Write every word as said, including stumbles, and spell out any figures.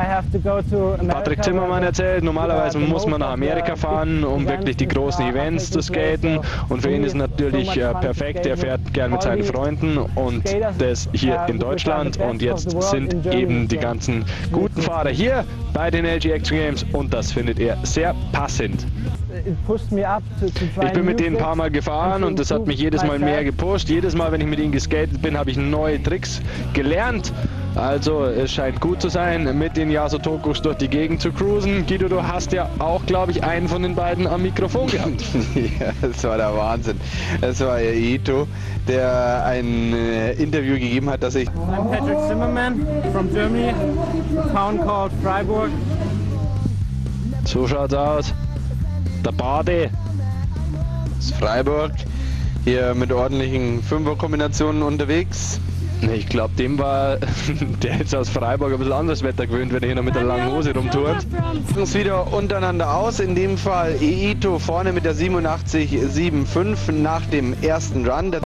Patrick Zimmermann erzählt, normalerweise muss man nach Amerika fahren, um wirklich die großen Events zu skaten, und für ihn ist natürlich äh, perfekt, er fährt gern mit seinen Freunden und das hier in Deutschland, und jetzt sind eben die ganzen guten Fahrer hier bei den L G Action Games und das findet er sehr passend. Ich bin mit denen ein paar Mal gefahren und das hat mich jedes Mal mehr gepusht. Jedes Mal, wenn ich mit ihnen geskatet bin, habe ich neue Tricks gelernt. Also es scheint gut zu sein, mit den Yasotokus durch die Gegend zu cruisen. Guido, du hast ja auch, glaube ich, einen von den beiden am Mikrofon gehabt. Ja, das war der Wahnsinn. Das war Ito, der ein äh, Interview gegeben hat, dass ich... I'm Patrick Zimmerman from Germany, a town called Freiburg. So schaut's aus. Der Bade. Das ist Freiburg, hier mit ordentlichen Fünfer-Kombinationen unterwegs. Ich glaube, dem war der jetzt aus Freiburg ein bisschen anderes Wetter gewöhnt, wenn er hier noch mit der langen Hose rumturnt. Uns wieder untereinander aus, in dem Fall Ito vorne mit der siebenundachtzig Komma fünfundsiebzig nach dem ersten Run.